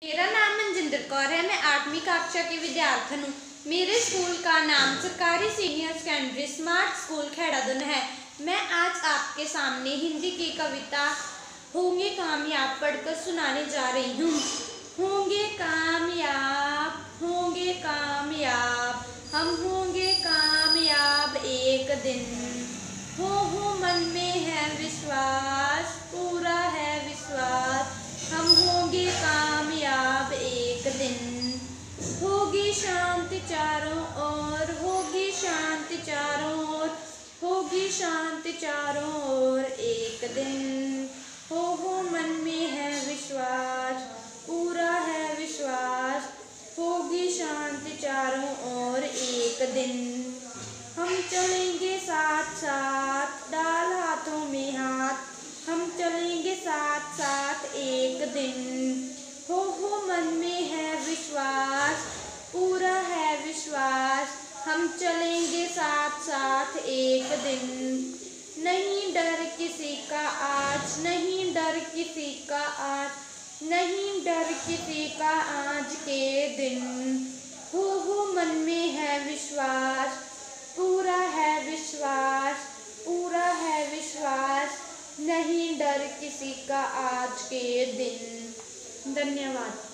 मेरा नाम मनजिंदर कौर है। मैं 8वीं कक्षा की विद्यार्थी हूँ। मेरे स्कूल का नाम सरकारी senior secondary smart school Kheradun है। मैं आज आपके सामने हिंदी की कविता होंगे कामयाब पढ़कर सुनाने जा रही हूँ। होंगे कामयाब, हम होंगे कामयाब एक दिन। हो मन में है विश्वास, पूरा है विश्वास, हम होंगे कामयाब एक दिन। होगी शांति चारों ओर, होगी शांति चारों ओर, होगी शांति चारों ओर एक दिन। हो मन में है विश्वास, पूरा है विश्वास, होगी शांति चारों ओर एक दिन। हम चलेंगे साथ साथ, डाल हाथों में हाथ, हम चलेंगे साथ साथ एक दिन। हो मन में है विश्वास, पूरा है विश्वास, हम चलेंगे साथ साथ एक दिन। नहीं डर किसी का आज, नहीं डर किसी का आज, नहीं डर किसी का आज के दिन। हो मन में है विश्वास, पूरा है विश्वास, पूरा है विश्वास, नहीं डर किसी का आज के दिन। धन्यवाद।